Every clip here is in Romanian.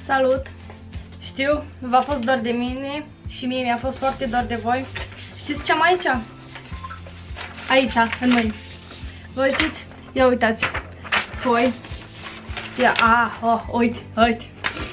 Salut! Știu, v-a fost dor de mine și mie mi-a fost foarte dor de voi. Știți ce am aici? Aici, în mâini. Vă știți? Ia uitați. Foi. Ia, uite, uite.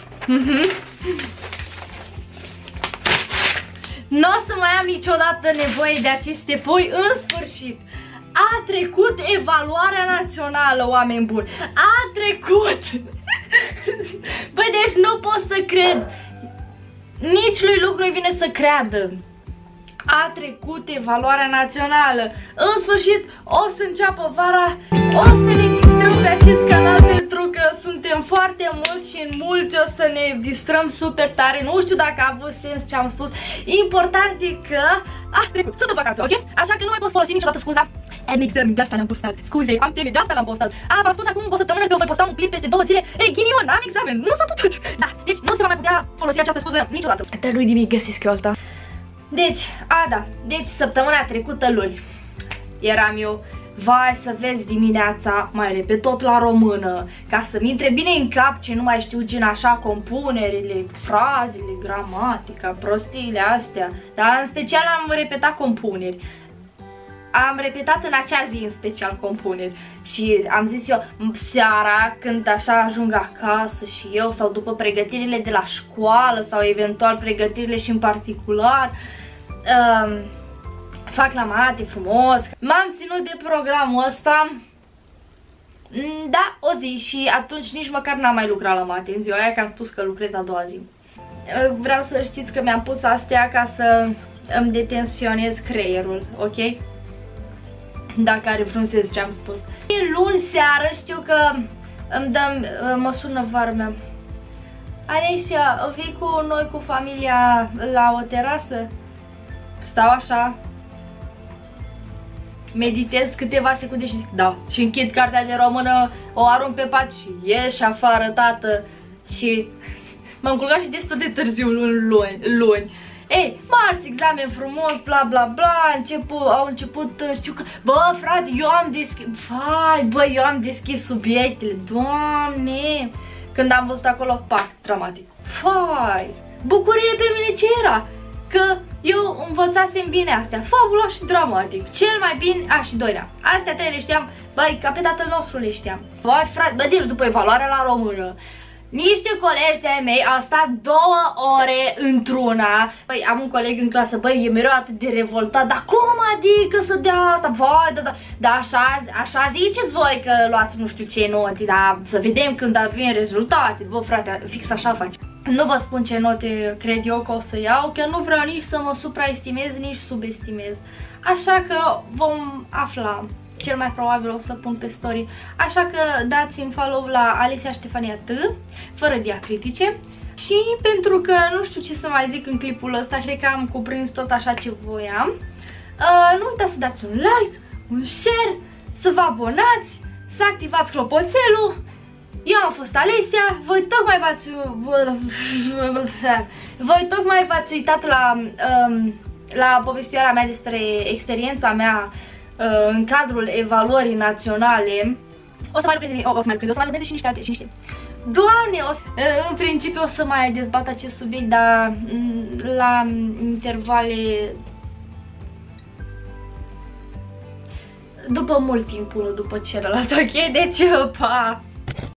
Nu o să mai am niciodată nevoie de aceste foi, în sfârșit. A trecut evaluarea națională, oameni buni. A trecut! Băi, deci nu pot să cred. Nici lui Luc nu-i vine să creadă. A trecut evaluarea națională. În sfârșit o să înceapă vara. O să ne distrăm pe acest canal pentru că suntem foarte mulți și în mulți o să ne distrăm super tare. Nu știu dacă a avut sens ce am spus. Important e că a trecut. Sunt în vacanță, ok? Așa că nu mai pot folosi niciodată scuza de asta l-am postat. Scuze, am temit, de asta l-am postat. V-am spus acum o săptămână că voi posta un clip peste 2 zile. Ei, ghinion, am examen, nu s-a putut. Da, deci nu se va mai putea folosi această scuză niciodată. Dar nu-i nimic, găsesc eu alta. Deci, deci săptămâna trecută luni eram eu, vai să vezi dimineața, mai repet tot la română, ca să-mi intre bine în cap ce nu mai știu, gen așa, compunerile, frazele, gramatica, prostiile astea, dar în special am repetat compuneri. Am repetat în acea zi în special compuneri și am zis eu seara când așa ajung acasă și eu sau după pregătirile de la școală sau eventual pregătirile și în particular fac la mate frumos. M-am ținut de programul ăsta, da, o zi și atunci nici măcar n-am mai lucrat la mate în ziua aia, că am spus că lucrez a doua zi. Vreau să știți că mi-am pus astea ca să îmi detensionez creierul, ok? Dacă are vreun sens ce am spus. Luni seară știu că mă sună varmea. Alesia, vii cu noi cu familia la o terasă? Stau așa, meditez câteva secunde și zic da. Și închid cartea de română, o arunc pe pat și ieși afară, tată. Și m-am culcat și destul de târziu luni. Ei, marți, examen frumos, bla bla bla, au început, știu că, bă, frate, eu am deschis subiectele, Doamne, când am văzut acolo, pac, dramatic, bucurie pe mine ce era, că eu învățasem bine astea, fabulos și dramatic, cel mai bine, și doilea, astea trei le știam, băi, ca pe tatăl nostru le știam, băi, frate, bă, deci după evaluarea la română, niște colegi de-ai mei au stat 2 ore într-una. Băi, am un coleg în clasă, băi, e mereu atât de revoltat. Dar cum adică să dea asta? Vai, da, așa ziceți voi că luați nu știu ce note, dar să vedem când vin rezultate. Bă, frate, fix așa faci. Nu vă spun ce note cred eu că o să iau, că nu vreau nici să mă supraestimez, nici subestimez. Așa că vom afla. Cel mai probabil o să pun pe story. Așa că dați-mi follow la Alesia Ștefania T, fără diacritice. Și pentru că nu știu ce să mai zic în clipul ăsta, cred că am cuprins tot așa ce voiam. Nu uitați să dați un like, un share, să vă abonați, să activați clopoțelul. Eu am fost Alesia, voi tocmai v-ați uitat la povestioara mea despre experiența mea în cadrul evaluării naționale. O să mai lucrez și niște Doamne, în principiu o să mai dezbat acest subiect, dar la intervale după mult timp unul după celălalt, ok? Deci, pa!